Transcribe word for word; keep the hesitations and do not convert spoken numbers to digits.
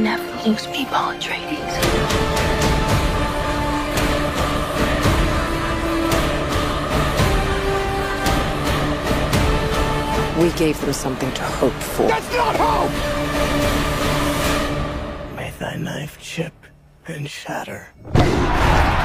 never lose people, Atreides. We gave them something to hope for. That's not hope! May thy knife chip and shatter.